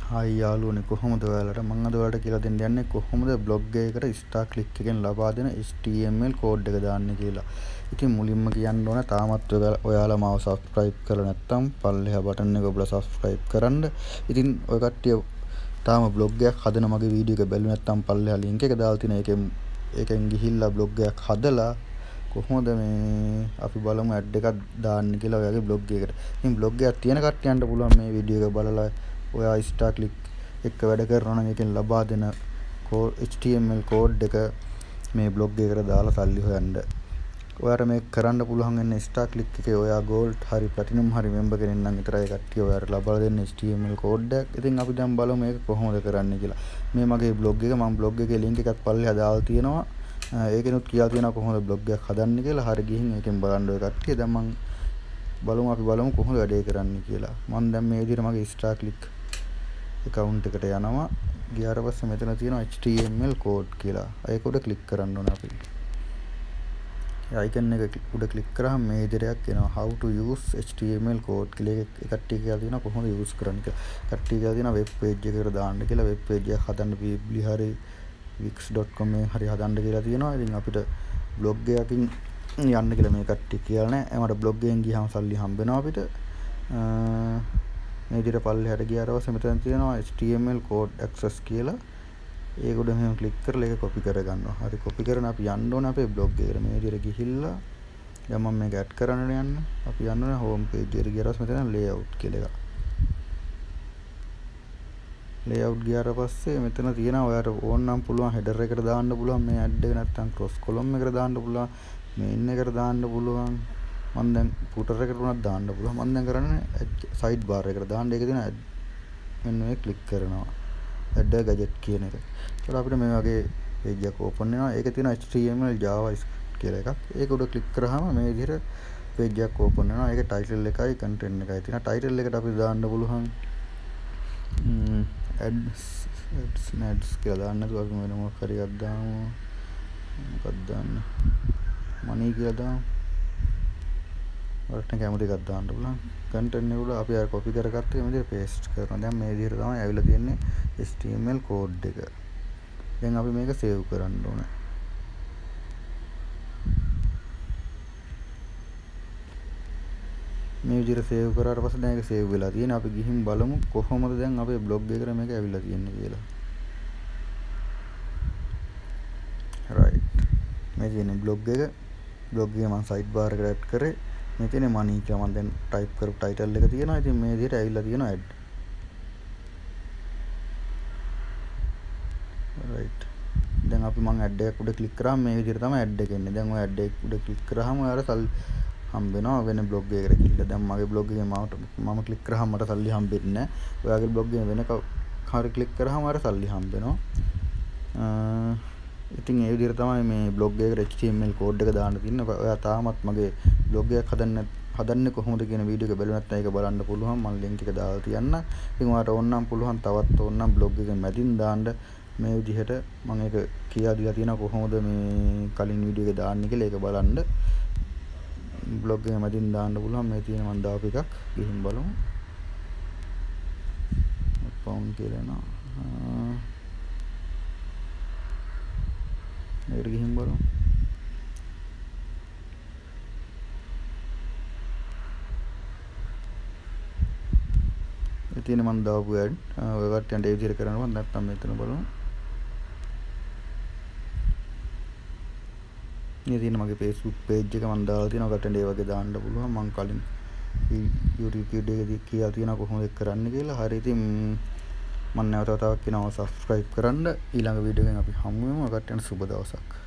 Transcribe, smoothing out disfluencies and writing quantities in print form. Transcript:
Hi යාළුවනේ කොහොමද ඔයාලට මම අද ඔයාලට කියලා දෙන්න යන්නේ කොහොමද බ්ලොග් එකකට ස්ටාර් ක්ලික් එකෙන් ලබා දෙන HTML කෝඩ් එක දාන්නේ කියලා. ඉතින් මුලින්ම කියන්න ඕන තාමත් ඔයාලා මාව subscribe කරලා නැත්නම් පල්ලෙහා බටන් එක ඔබලා subscribe කරන්න. ඉතින් ඔය කට්ටිය තාම බ්ලොග් එකක් හදන මගේ වීඩියෝ එක බැලුවේ නැත්නම් පල්ලෙහා link එක දාලා තියෙන එකෙන් ගිහිල්ලා බ්ලොග් එකක් හදලා කොහොමද මේ අපි බලමු ඇඩ් එකක් දාන්න කියලා ඔයාගේ බ්ලොග් එකකට. ඉතින් බ්ලොග් එකක් තියෙන කට්ටියන්ට පුළුවන් මේ වීඩියෝ එක බලලා ඔයා ස්ටාර් ක්ලික් එක වැඩ කරනවා නම් ඒකෙන් ලබා දෙන HTML කෝඩ් එක මේ බ්ලොග් එකට දාලා සල්ලි හොයන්න. ඔයාට මේක කරන්න පුළුවන් වෙන්නේ ස්ටාර් ක්ලික් එකේ ඔයා gold හරි platinum හරි member කෙනෙක් නම් විතරයි කට්ටිය ඔයාට ලබා දෙන්න HTML කෝඩ් එක. ඉතින් අපි දැන් බලමු මේක කොහොමද කරන්නේ කියලා. මේ මගේ බ්ලොග් එක මම බ්ලොග් එකේ link එකක් පල්ලෙහා දාලා තියෙනවා. ඒකෙනුත් කියලා තියෙනවා කොහොමද බ්ලොග් එකක් හදන්නේ කියලා. හරි ගිහින් ඒකෙන් බලන්න ඔය කට්ටිය. දැන් මම අපි බලමු කොහොමද වැඩේ කරන්නේ කියලා. මම දැන් මේ විදිහට මගේ ස්ටාර් ක්ලික් account එකට යනවා. ගියාට පස්සේ මෙතන තියෙනවා HTML code කියලා. ඒක උඩ ක්ලික් කරන්න ඕන අපි. ඒ icon එක උඩ ක්ලික් කරාම මේ විදිහට එනවා how to use HTML code කියලා. ඒක කට්ටිය කියලා තියෙනවා කොහොමද use කරන්නේ කියලා. කට්ටිය කියලා තියෙනවා web page එකකට දාන්න කියලා. web page එකක් හදන්න weebly හරි wix.com හරි හදන්න කියලා තියෙනවා. ඉතින් අපිට blog එකකින් යන්න කියලා මේ කට්ටිය කියලා නැහැ. මට blog එකෙන් ගියාම සල්ලි හම්බ වෙනවා අපිට. මේ විදිහට පල්ලෙහාට ගියාට පස්සේ මෙතන තියෙනවා HTML code access කියලා. ඒක උඩ මෙහෙම ක්ලික් කරලා ඒක copy කරගන්නවා. හරි copy කරන අපි යන්න ඕනේ අපේ blog එකට. මේ විදිහට ගිහිල්ලා දැන් මම මේක add කරන්න යන්න. අපි යන්න ඕනේ home page එකට ගියාට පස්සේ මෙතන layout කියලා එකක්. layout ගියාට පස්සේ මෙතන තියෙනවා ඔයාට ඕන නම් පුළුවන් header එකට දාන්න පුළුවන් මේ ad එක නැත්නම් cross column එකට දාන්න පුළුවන් main එකට දාන්න පුළුවන්. මම දැන් footer එකට උනත් දාන්න පුළුවන්. මම දැන් කරන්නේ side bar එකට දාන්න. ඒක දෙන මෙන්න මේ ක්ලික් කරනවා. add a gadget කියන එක. ඒකට අපිට මේ වගේ page එකක් open වෙනවා. ඒකේ තියෙන HTML JavaScript කියලා එකක්. ඒක උඩ ක්ලික් කරාම මේ විදිහට page එකක් open වෙනවා. ඒකේ title එකයි content එකයි තියෙනවා. title එකට අපි දාන්න පුළුවන් ads කියලා දාන්න නැතුව අපි වෙන මොකක් හරි එකක් දාමු. මොකක්ද දාන්න? money කියලා දාමු. ඔයාලට කැමති එකක් දාන්න පුළුවන්. content එක උඩ අපි අර copy කරගත්ත එක මෙතන paste කරනවා. දැන් මේ විදිහට තමයි ඇවිල්ලා තියෙන්නේ HTML code එක. දැන් අපි මේක save කරන්න ඕනේ. මේ විදිහට save කරාට පස්සේ දැන් ඒක save වෙලා තියෙනවා. අපි ගිහින් බලමු කොහොමද දැන් අපේ blog එකට මේක ඇවිල්ලා තියෙන්නේ කියලා. right. මේ තියෙන්නේ blog එක. blog එක මම sidebar එකට add කරේ. මේ තියෙන්නේ money කියලා මම දැන් type කරපු title එක තියෙනවා. ඉතින් මේ විදිහට ඇවිල්ලා තියෙනවා ad. right. දැන් අපි මම ad එකක් උඩ ක්ලික් කරාම මේ විදිහට තමයි ad එක එන්නේ. දැන් ඔය ad එක උඩ ක්ලික් කරාම ඔයාලට සල්ලි හම්බ වෙනවා වෙන blog එකකට ගිහිල්ලා. දැන් මගේ blog එකේ මම ක්ලික් කරාම මට සල්ලි හම්බෙන්නේ නැහැ. ඔයාගේ blog එකේ වෙන කාරි ක්ලික් කරාම ඔයාලට සල්ලි හම්බ වෙනවා. ඉතින් ඒ විදිහට තමයි මේ blog එකට HTML code එක දාන්න තියෙන්නේ. ඔයා තාමත් මගේ blog එකක් හදන්නේ කොහොමද කියන වීඩියෝ එක බැලුවා නැත්නම් ඒක බලන්න පුළුවන්. මම link එක දාලා තියන්න. ඉතින් ඔයාට ඕන නම් පුළුවන් තවත් ඕන නම් blog එකේ මැදින් දාන්න මේ විදිහට මම ඒක කියලා දීලා තියෙනවා කොහොමද මේ කලින් වීඩියෝ එක දාන්නේ කියලා ඒක බලන්න. blog එකේ මැදින් දාන්න පුළුවන්. මේ තියෙන මම දාපු එකක් ගිහින් බලමු. pound කියලා එනවා. මේකට ගිහින් බලමු. ඒ තියෙන මම දාපු ad ඔය කට්ටියන්ට ඒ විදිහට කරනවා. නැත්නම් මෙතන බලමු. මේ තියෙන මගේ Facebook page එක මම දාලා තියෙනවා. කට්ටියන්ට ඒ වගේ දාන්න පුළුවන්. මම කලින් YouTube video එකදී කියලා තියෙනවා කොහොමද ඒක කරන්න කියලා. හරි ඉතින් මම නැවත තවත් කියනවා subscribe කරන්න. ඊළඟ වීඩියෝ එකෙන් අපි හමු වෙමු. කට්ටියන්ට සුබ දවසක්.